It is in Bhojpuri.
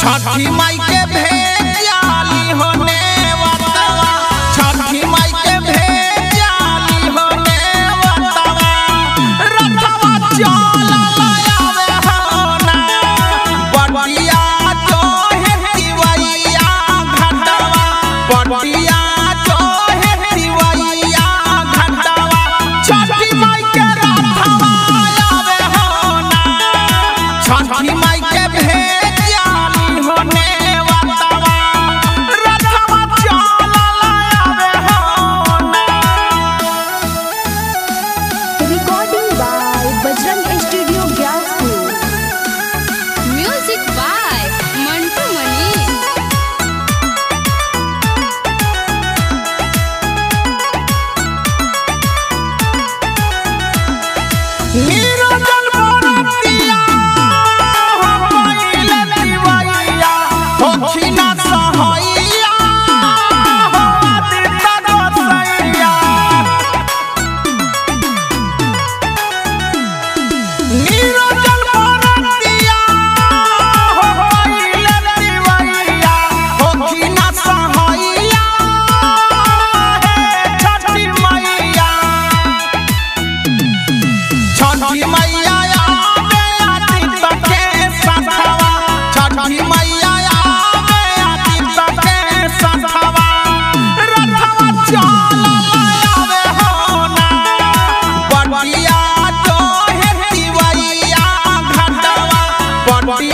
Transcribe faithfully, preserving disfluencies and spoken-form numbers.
छठी माई के भेजाली होने वतवा छठी माई के भेजाली होने वतवा रथवा चल आवे होना बटिया जो है दिवैया घटवा बटिया जो है दिवैया घटवा छठी माई के रथवा आवे होना छठी माई के निरंजन बरतिया हो पहिले दिवैया होखिना सहैया हो आदित्य गोसैया निरंजन बरतिया हो पहिले दिवैया होखिना सहैया हे छठी मैया छठी मैया आवे आदित्य के संघवा छठी मैया आवे आदित्य के संघवा रथवा चल आवे होना बटिया जो है दिवैया घटवा बटिया